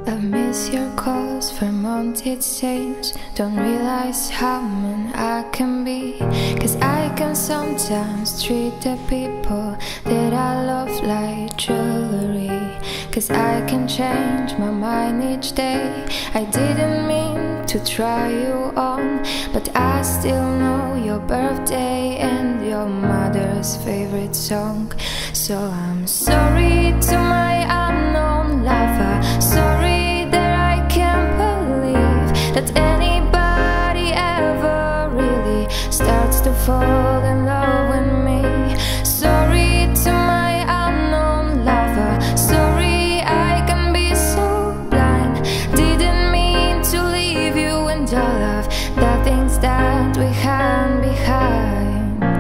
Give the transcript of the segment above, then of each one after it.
I miss your calls from haunted saints. Don't realize how mean I can be, 'cause I can sometimes treat the people that I love like jewelry. 'Cause I can change my mind each day. I didn't mean to try you on, but I still know your birthday and your mother's favorite song. So I'm sorry to my unknown lover. Sorry that I can't believe that anybody ever really starts to fall in love with me. Sorry to my unknown lover. Sorry I can be so blind. Didn't mean to leave you and all of the things that we had behind.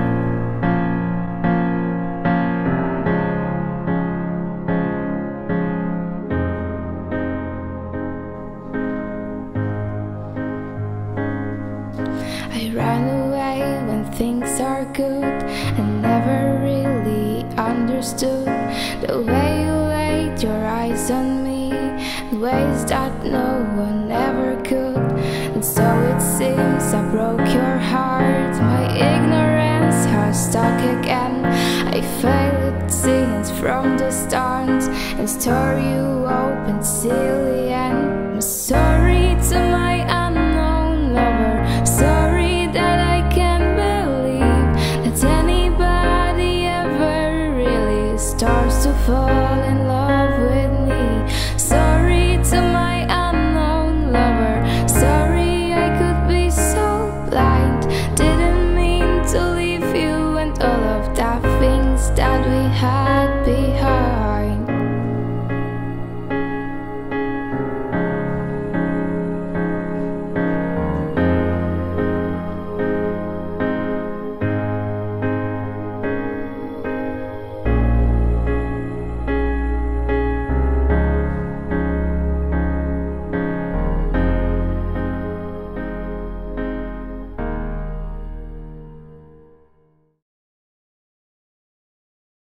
I ran away when things are good and never really understood the way you laid your eyes on me in ways that no one ever could. And so it seems I broke your heart. My ignorance has stuck again. I failed since from the start and tore you open till the end. I'm sorry to my unknown lover. Sorry that I can't believe that anybody ever really starts to fall in love.